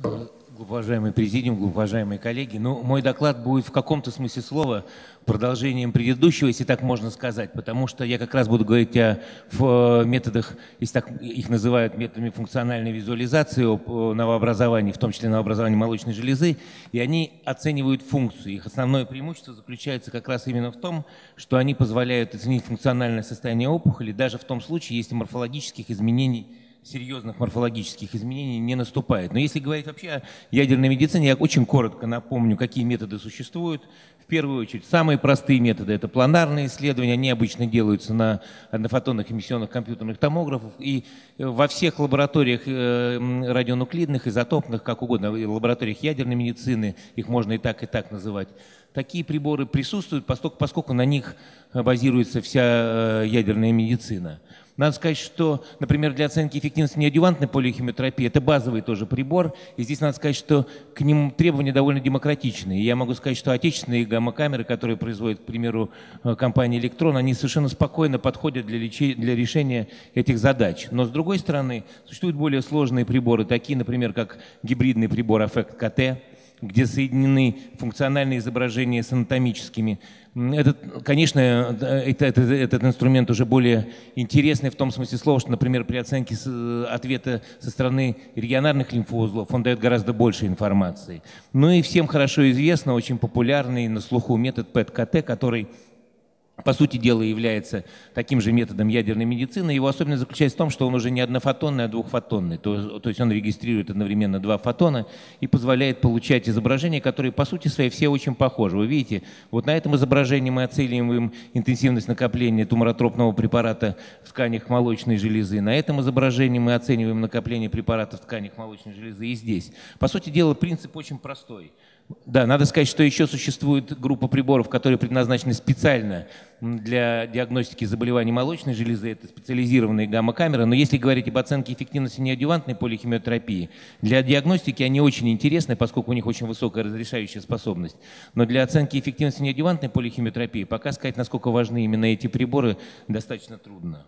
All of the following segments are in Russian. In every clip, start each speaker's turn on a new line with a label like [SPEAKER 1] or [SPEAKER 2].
[SPEAKER 1] Уважаемый президиум, уважаемые коллеги, мой доклад будет в каком-то смысле слова продолжением предыдущего, если так можно сказать, потому что я как раз буду говорить о методах, если так их называют, методами функциональной визуализации новообразований, в том числе новообразования молочной железы, и они оценивают функцию. Их основное преимущество заключается как раз именно в том, что они позволяют оценить функциональное состояние опухоли даже в том случае, если морфологических изменений, серьезных морфологических изменений не наступает. Но если говорить вообще о ядерной медицине, я очень коротко напомню, какие методы существуют. В первую очередь, самые простые методы – это планарные исследования. Они обычно делаются на однофотонных эмиссионных компьютерных томографах. И во всех лабораториях радионуклидных, изотопных, как угодно, лабораториях ядерной медицины, их можно и так называть, такие приборы присутствуют, поскольку на них базируется вся ядерная медицина. Надо сказать, что, например, для оценки эффективности неадъювантной полихимиотерапии это базовый тоже прибор, и здесь надо сказать, что к ним требования довольно демократичные. И я могу сказать, что отечественные гамма-камеры, которые производит, к примеру, компания «Электрон», они совершенно спокойно подходят для решения этих задач. Но, с другой стороны, существуют более сложные приборы, такие, например, как гибридный прибор «Аффект КТ», где соединены функциональные изображения с анатомическими. Конечно, этот инструмент уже более интересный в том смысле слова, что, например, при оценке ответа со стороны регионарных лимфоузлов он дает гораздо больше информации. Ну и всем хорошо известно, очень популярный на слуху метод ПЭТ-КТ, который, по сути дела, является таким же методом ядерной медицины. Его особенность заключается в том, что он уже не однофотонный, а двухфотонный. То есть он регистрирует одновременно два фотона и позволяет получать изображения, которые по сути своей все очень похожи. Вы видите, вот на этом изображении мы оцениваем интенсивность накопления туморотропного препарата в тканях молочной железы. На этом изображении мы оцениваем накопление препарата в тканях молочной железы и здесь. По сути дела, принцип очень простой. Да, надо сказать, что еще существует группа приборов, которые предназначены специально для диагностики заболеваний молочной железы. Это специализированные гамма-камеры. Но если говорить об оценке эффективности неадъювантной полихимиотерапии, для диагностики они очень интересны, поскольку у них очень высокая разрешающая способность. Но для оценки эффективности неадъювантной полихимиотерапии пока сказать, насколько важны именно эти приборы, достаточно трудно.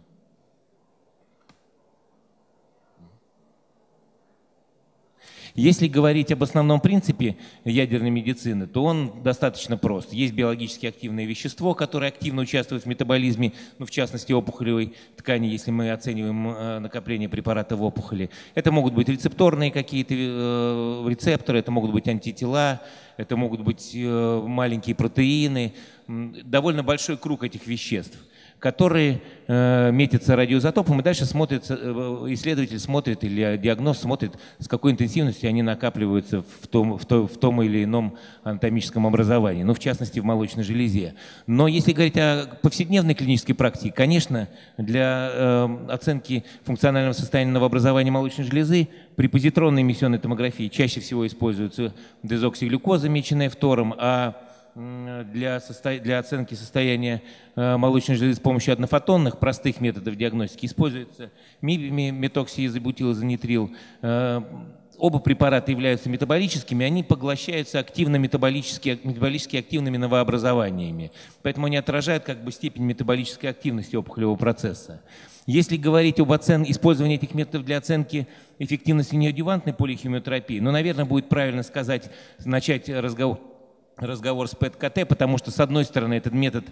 [SPEAKER 1] Если говорить об основном принципе ядерной медицины, то он достаточно прост. Есть биологически активное вещество, которое активно участвует в метаболизме, в частности опухолевой ткани, если мы оцениваем накопление препарата в опухоли. Это могут быть рецепторные какие-то рецепторы, это могут быть антитела, это могут быть маленькие протеины, довольно большой круг этих веществ, которые метятся радиоизотопом, и дальше исследователь смотрит или диагноз смотрит, с какой интенсивностью они накапливаются в том или ином анатомическом образовании, в частности, в молочной железе. Но если говорить о повседневной клинической практике, конечно, для оценки функционального состояния новообразования молочной железы при позитронной эмиссионной томографии чаще всего используется дезоксиглюкоза, меченная фтором, а для оценки состояния молочной железы с помощью однофотонных простых методов диагностики используется метоксиизобутилозанитрил. Оба препарата являются метаболическими, они поглощаются активно метаболически активными новообразованиями. Поэтому они отражают степень метаболической активности опухолевого процесса. Если говорить об использовании этих методов для оценки эффективности неадъювантной полихимиотерапии, наверное, будет правильно начать разговор с ПЭТ-КТ, потому что, с одной стороны, этот метод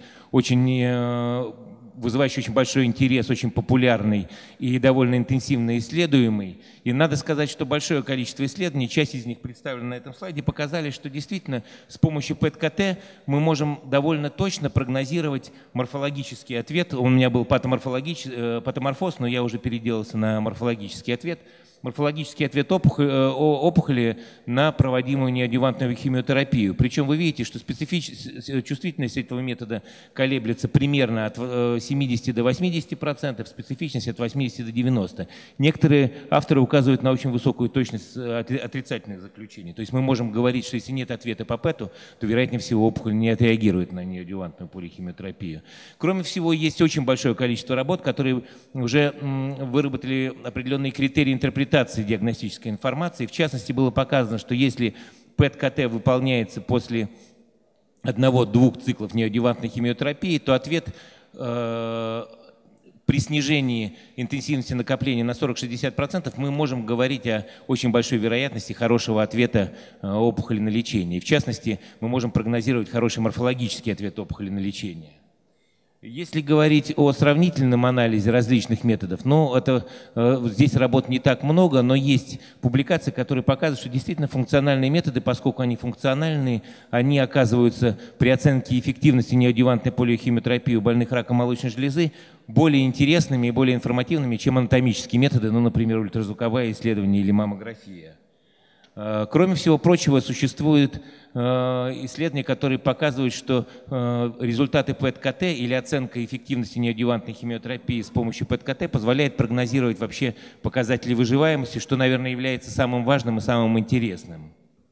[SPEAKER 1] вызывающий очень большой интерес, очень популярный и довольно интенсивно исследуемый. И надо сказать, что большое количество исследований, часть из них представлена на этом слайде, показали, что действительно с помощью ПЭТ-КТ мы можем довольно точно прогнозировать морфологический ответ. У меня был патоморфоз, но я уже переделался на морфологический ответ. Морфологический ответ опухоли на проводимую неадъювантную химиотерапию. Причем вы видите, что чувствительность этого метода колеблется примерно от 70 до 80%, специфичность от 80 до 90%. Некоторые авторы указывают на очень высокую точность отрицательных заключений. То есть мы можем говорить, что если нет ответа по ПЭТу, то, вероятнее всего, опухоль не отреагирует на неадъювантную полихимиотерапию. Кроме всего, есть очень большое количество работ, которые уже выработали определенные критерии интерпретации диагностической информации. В частности, было показано, что если ПЭТ-КТ выполняется после 1-2 циклов неадъювантной химиотерапии, то ответ при снижении интенсивности накопления на 40-60% мы можем говорить о очень большой вероятности хорошего ответа опухоли на лечение. И в частности, мы можем прогнозировать хороший морфологический ответ опухоли на лечение. Если говорить о сравнительном анализе различных методов, ну, здесь работ не так много, но есть публикации, которые показывают, что действительно функциональные методы, поскольку они функциональные, они оказываются при оценке эффективности неоадъювантной полиохимиотерапии у больных раком молочной железы более интересными и более информативными, чем анатомические методы, ну, например, ультразвуковое исследование или маммография. Кроме всего прочего, существуют исследования, которые показывают, что результаты ПЭТ-КТ или оценка эффективности неоадъювантной химиотерапии с помощью ПЭТ-КТ позволяет прогнозировать вообще показатели выживаемости, что, наверное, является самым важным и самым интересным.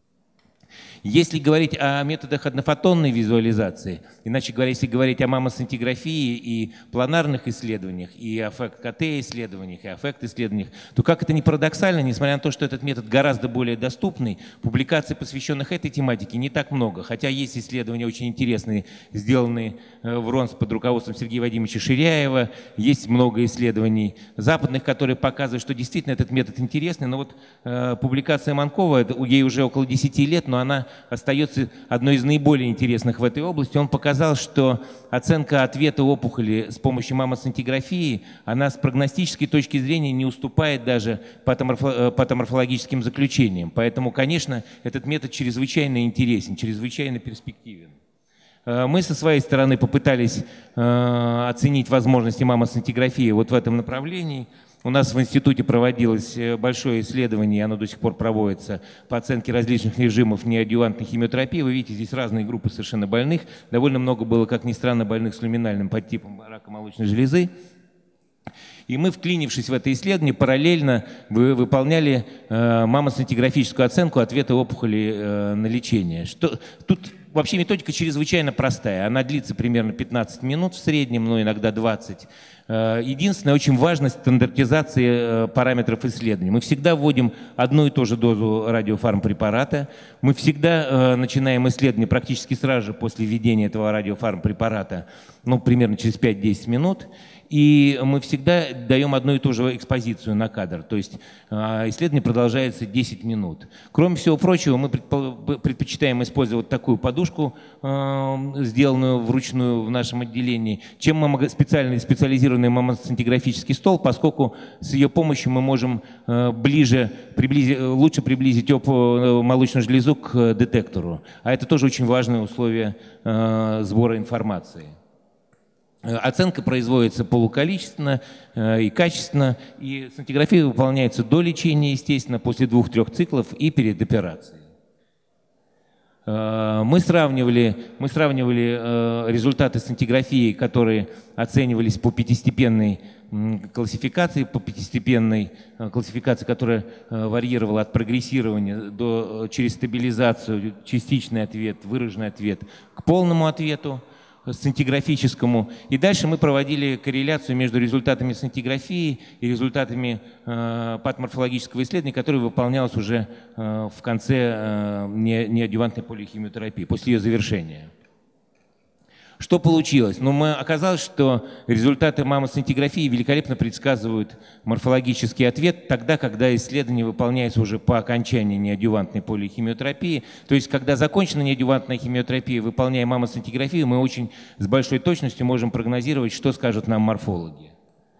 [SPEAKER 1] Если говорить о методах однофотонной визуализации, иначе говоря, если говорить о маммосцинтиграфии и планарных исследованиях, и о ФЭК-КТ-исследованиях, и о ФЭКТ-исследованиях, то как это ни парадоксально, несмотря на то, что этот метод гораздо более доступный, публикаций, посвященных этой тематике, не так много. Хотя есть исследования очень интересные, сделанные в РОНС под руководством Сергея Вадимовича Ширяева, есть много исследований западных, которые показывают, что действительно этот метод интересный. Но вот публикация Манкова, ей уже около 10 лет, но она остается одной из наиболее интересных в этой области. Он показал, что оценка ответа опухоли с помощью маммосцинтиграфии, она с прогностической точки зрения не уступает даже патоморфологическим заключениям. Поэтому, конечно, этот метод чрезвычайно интересен, чрезвычайно перспективен. Мы со своей стороны попытались оценить возможности маммосцинтиграфии вот в этом направлении. У нас в институте проводилось большое исследование, оно до сих пор проводится, по оценке различных режимов неоадъювантной химиотерапии. Вы видите, здесь разные группы совершенно больных. Довольно много было, как ни странно, больных с люминальным подтипом рака молочной железы. И мы, вклинившись в это исследование, параллельно выполняли маммосцинтиграфическую оценку ответа опухоли на лечение. Тут вообще методика чрезвычайно простая. Она длится примерно 15 минут в среднем, но иногда 20. Единственное, очень важна стандартизация параметров исследования. Мы всегда вводим одну и ту же дозу радиофармпрепарата. Мы всегда начинаем исследование практически сразу же после введения этого радиофармпрепарата, ну, примерно через 5-10 минут. И мы всегда даем одну и ту же экспозицию на кадр, то есть исследование продолжается 10 минут. Кроме всего прочего, мы предпочитаем использовать такую подушку, сделанную вручную в нашем отделении, чем специализированный маммосцинтиграфический стол, поскольку с ее помощью мы можем лучше приблизить молочную железу к детектору. А это тоже очень важное условие сбора информации. Оценка производится полуколичественно и качественно, и сцинтиграфия выполняется до лечения, естественно, после 2-3 циклов и перед операцией. Мы сравнивали результаты сцинтиграфии, которые оценивались по пятистепенной классификации, которая варьировала от прогрессирования через стабилизацию, частичный ответ, выраженный ответ, к полному ответу сцинтиграфическому. И дальше мы проводили корреляцию между результатами сцинтиграфии и результатами патоморфологического исследования, которое выполнялось уже в конце неоадъювантной полиохимиотерапии, после ее завершения. Что получилось? Оказалось, что результаты маммосцинтиграфии великолепно предсказывают морфологический ответ тогда, когда исследование выполняется уже по окончании неоадъювантной полиохимиотерапии. То есть, когда закончена неоадъювантная химиотерапия, выполняя маммосцинтиграфию, мы очень с большой точностью можем прогнозировать, что скажут нам морфологи.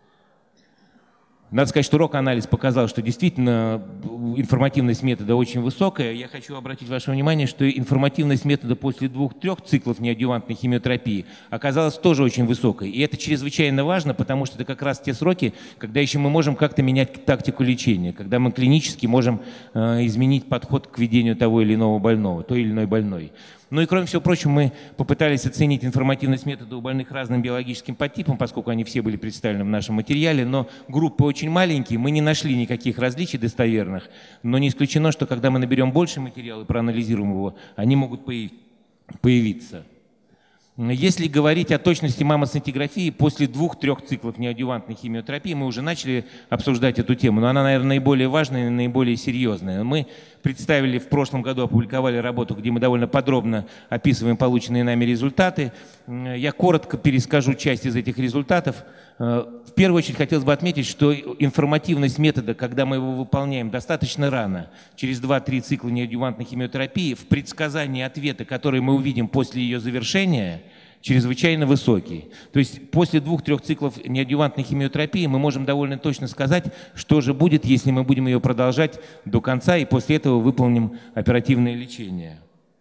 [SPEAKER 1] Надо сказать, что рок-анализ показал, что действительно информативность метода очень высокая. Я хочу обратить ваше внимание, что информативность метода после 2-3 циклов неоадъювантной химиотерапии оказалась тоже очень высокой. И это чрезвычайно важно, потому что это как раз те сроки, когда еще мы можем как-то менять тактику лечения, когда мы клинически можем изменить подход к ведению того или иного больного, той или иной больной. Ну и кроме всего прочего, мы попытались оценить информативность метода у больных разным биологическим подтипом, поскольку они все были представлены в нашем материале, но группы очень маленькие, мы не нашли никаких различий достоверных, но не исключено, что когда мы наберем больше материала и проанализируем его, они могут появиться. Если говорить о точности маммосцинтиграфии после 2-3 циклов неоадъювантной химиотерапии, мы уже начали обсуждать эту тему, но она, наверное, наиболее важная и наиболее серьезная. Мы представили в прошлом году, опубликовали работу, где мы довольно подробно описываем полученные нами результаты. Я коротко перескажу часть из этих результатов. В первую очередь хотелось бы отметить, что информативность метода, когда мы его выполняем достаточно рано, через 2-3 цикла неадъювантной химиотерапии, в предсказании ответа, который мы увидим после ее завершения, чрезвычайно высокий. То есть после 2-3 циклов неадъювантной химиотерапии мы можем довольно точно сказать, что же будет, если мы будем ее продолжать до конца и после этого выполним оперативное лечение.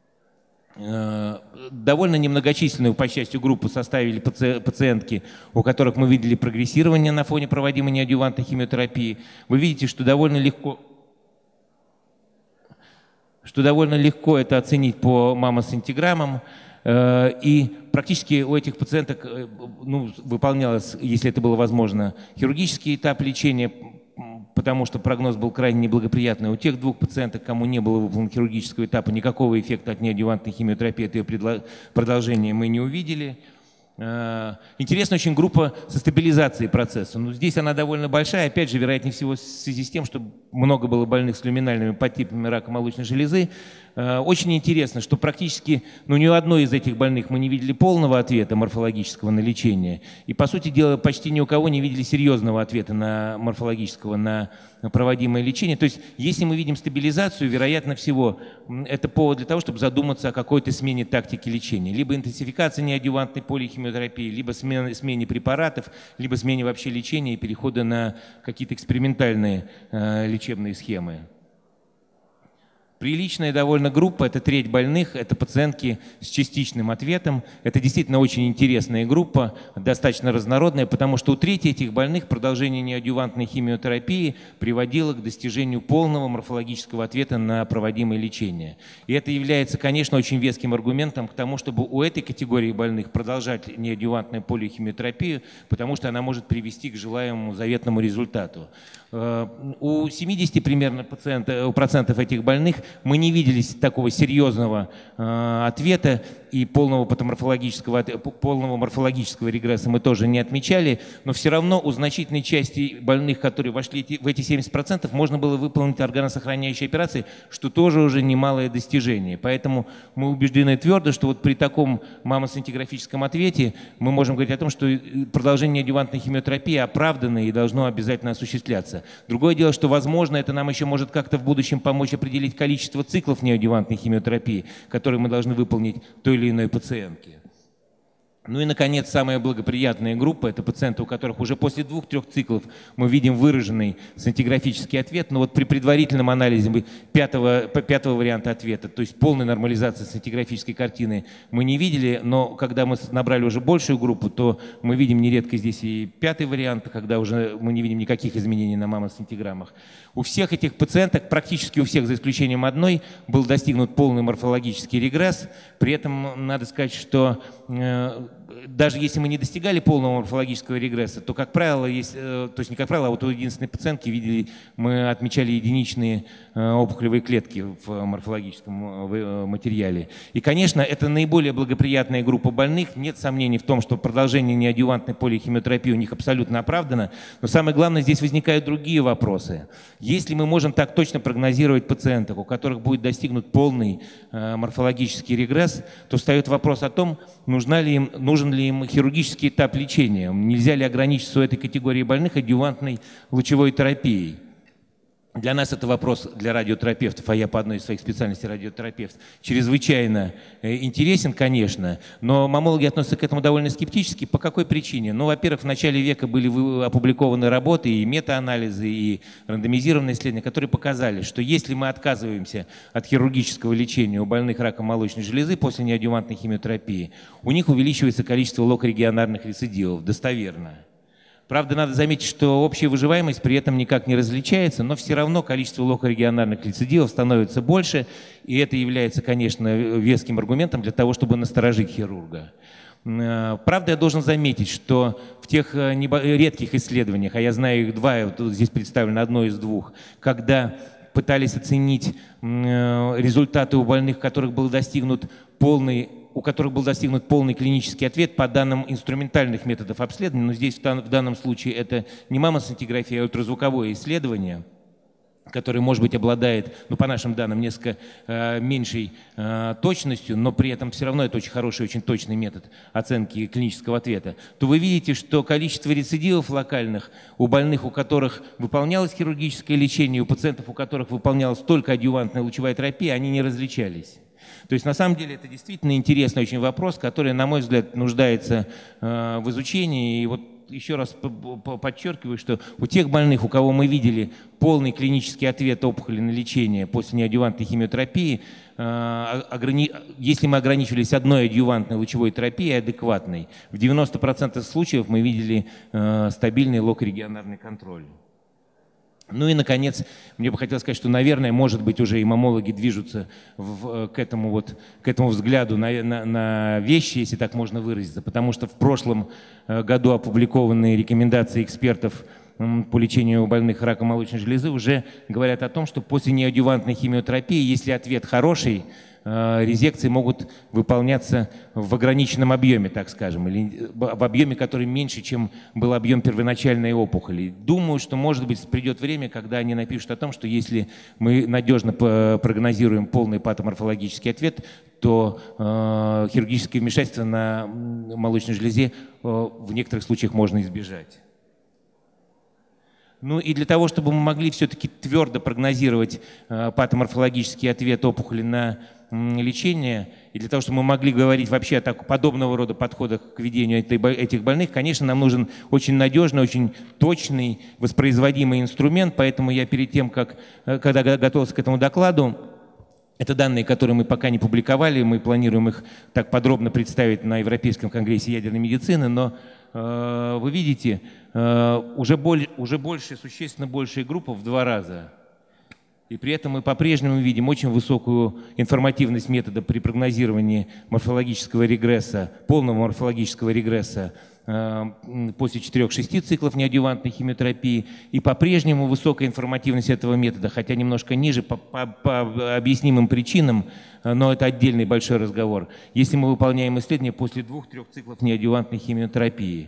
[SPEAKER 1] Довольно немногочисленную, по счастью, группу составили пациентки, у которых мы видели прогрессирование на фоне проводимой неадъювантной химиотерапии. Вы видите, что довольно легко это оценить по маммосинтеграммам. И практически у этих пациенток выполнялось, если это было возможно, хирургический этап лечения, потому что прогноз был крайне неблагоприятный. У тех 2 пациенток, кому не было выполнено хирургического этапа, никакого эффекта от неадъювантной химиотерапии, от ее продолжения мы не увидели. Интересна очень группа со стабилизацией процесса. Но здесь она довольно большая, опять же, вероятнее всего, в связи с тем, что много было больных с люминальными подтипами рака молочной железы. Очень интересно, что практически ни у одной из этих больных мы не видели полного ответа морфологического на лечение. И, по сути дела, почти ни у кого не видели серьезного ответа на морфологического на проводимое лечение. То есть, если мы видим стабилизацию, вероятно всего, это повод для того, чтобы задуматься о какой-то смене тактики лечения. Либо интенсификации неадъювантной полихимиотерапии, либо смене препаратов, либо смене вообще лечения и перехода на какие-то экспериментальные лечебные схемы. Приличная довольно группа, это треть больных, это пациентки с частичным ответом. Это действительно очень интересная группа, достаточно разнородная, потому что у трети этих больных продолжение неадъювантной химиотерапии приводило к достижению полного морфологического ответа на проводимое лечение. И это является, конечно, очень веским аргументом к тому, чтобы у этой категории больных продолжать неадъювантную полихимиотерапию, потому что она может привести к желаемому заветному результату. У 70 примерно процентов этих больных мы не видели такого серьезного ответа, и полного морфологического регресса мы тоже не отмечали, но все равно у значительной части больных, которые вошли в эти 70%, можно было выполнить органосохраняющие операции, что тоже уже немалое достижение. Поэтому мы убеждены твердо, что вот при таком маммосинтеграфическом ответе мы можем говорить о том, что продолжение неадъювантной химиотерапии оправдано и должно обязательно осуществляться. Другое дело, что, возможно, это нам еще может как-то в будущем помочь определить количество циклов неадъювантной химиотерапии, которые мы должны выполнить той или иной пациентке. Ну и, наконец, самая благоприятная группа – это пациенты, у которых уже после 2-3 циклов мы видим выраженный сцинтиграфический ответ, но вот при предварительном анализе пятого варианта ответа, то есть полной нормализации сцинтиграфической картины, мы не видели, но когда мы набрали уже большую группу, то мы видим нередко здесь и 5-й вариант, когда уже мы не видим никаких изменений на маммосинтеграммах. У всех этих пациенток, практически у всех, за исключением одной, был достигнут полный морфологический регресс. При этом надо сказать, что даже если мы не достигали полного морфологического регресса, то, как правило, то есть не как правило, а вот у единственной пациентки мы отмечали единичные опухолевые клетки в морфологическом материале. И, конечно, это наиболее благоприятная группа больных. Нет сомнений в том, что продолжение неадъювантной полихимиотерапии у них абсолютно оправдано. Но самое главное, здесь возникают другие вопросы. Если мы можем так точно прогнозировать пациентов, у которых будет достигнут полный морфологический регресс, то встает вопрос о том, нужен ли им хирургический этап лечения, нельзя ли ограничиться у этой категории больных адъювантной лучевой терапией. Для нас это вопрос, для радиотерапевтов, а я по одной из своих специальностей радиотерапевт, чрезвычайно интересен, конечно, но маммологи относятся к этому довольно скептически. По какой причине? Ну, во-первых, в начале века были опубликованы работы и метаанализы, и рандомизированные исследования, которые показали, что если мы отказываемся от хирургического лечения у больных раком молочной железы после неадъювантной химиотерапии, у них увеличивается количество локорегионарных рецидивов, достоверно. Правда, надо заметить, что общая выживаемость при этом никак не различается, но все равно количество локорегионарных рецидивов становится больше, и это является, конечно, веским аргументом для того, чтобы насторожить хирурга. Правда, я должен заметить, что в тех редких исследованиях, а я знаю их два, вот здесь представлено одно из двух, когда пытались оценить результаты у больных, у которых был достигнут полный клинический ответ по данным инструментальных методов обследования, но здесь в данном случае это не маммосинтеграфия, а ультразвуковое исследование. который, может быть, обладает, ну, по нашим данным, несколько меньшей точностью, но при этом все равно это очень хороший, очень точный метод оценки клинического ответа, то вы видите, что количество рецидивов локальных у больных, у которых выполнялось хирургическое лечение, у пациентов, у которых выполнялась только адъювантная лучевая терапия, они не различались. То есть, на самом деле, это действительно интересный очень вопрос, который, на мой взгляд, нуждается в изучении. И вот еще раз подчеркиваю, что у тех больных, у кого мы видели полный клинический ответ опухоли на лечение после неадъювантной химиотерапии, если мы ограничивались одной адъювантной лучевой терапией адекватной, в 90% случаев мы видели стабильный локорегионарный контроль. Ну и, наконец, мне бы хотелось сказать, что, наверное, может быть, уже и маммологи движутся к этому взгляду на вещи, если так можно выразиться, потому что в прошлом году опубликованные рекомендации экспертов по лечению больных раком молочной железы уже говорят о том, что после неадъювантной химиотерапии, если ответ хороший, резекции могут выполняться в ограниченном объеме, так скажем, или в объеме, который меньше, чем был объем первоначальной опухоли. Думаю, что, может быть, придет время, когда они напишут о том, что если мы надежно прогнозируем полный патоморфологический ответ, то хирургическое вмешательство на молочной железе в некоторых случаях можно избежать. Ну и для того, чтобы мы могли все-таки твердо прогнозировать патоморфологический ответ опухоли на лечение, и для того, чтобы мы могли говорить вообще о подобного рода подходах к ведению этих больных, конечно, нам нужен очень надежный, очень точный, воспроизводимый инструмент. Поэтому я перед тем, когда готовился к этому докладу, это данные, которые мы пока не публиковали, мы планируем их так подробно представить на Европейском конгрессе ядерной медицины, но вы видите, уже больше, существенно большая группа в 2 раза. И при этом мы по-прежнему видим очень высокую информативность метода при прогнозировании морфологического регресса, полного морфологического регресса после 4-6 циклов неадъювантной химиотерапии. И по-прежнему высокая информативность этого метода, хотя немножко ниже по объяснимым причинам, но это отдельный большой разговор, если мы выполняем исследования после 2-3 циклов неадъювантной химиотерапии.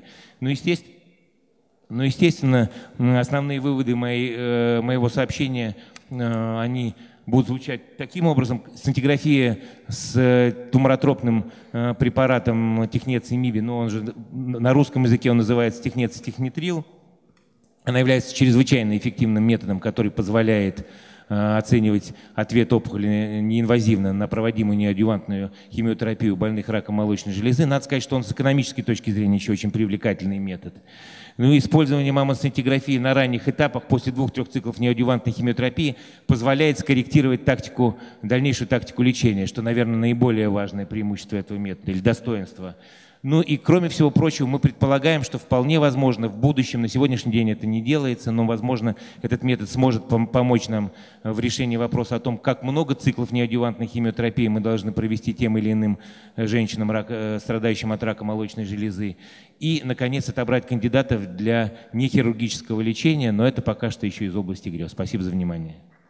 [SPEAKER 1] Ну, естественно, основные выводы моего сообщения, они будут звучать таким образом. Сцинтиграфия с туморотропным препаратом технецимиби, но он же на русском языке он называется технецитехнитрил, она является чрезвычайно эффективным методом, который позволяет оценивать ответ опухоли неинвазивно на проводимую неадъювантную химиотерапию больных раком молочной железы. Надо сказать, что он с экономической точки зрения еще очень привлекательный метод. Ну, использование маммосцинтиграфии на ранних этапах после 2-3 циклов неадъювантной химиотерапии позволяет скорректировать дальнейшую тактику лечения, что, наверное, наиболее важное преимущество этого метода или достоинство. Ну и, кроме всего прочего, мы предполагаем, что вполне возможно в будущем, на сегодняшний день это не делается, но, возможно, этот метод сможет помочь нам в решении вопроса о том, как много циклов неадъювантной химиотерапии мы должны провести тем или иным женщинам, страдающим от рака молочной железы. И, наконец, отобрать кандидатов для нехирургического лечения, но это пока что еще из области грез. Спасибо за внимание.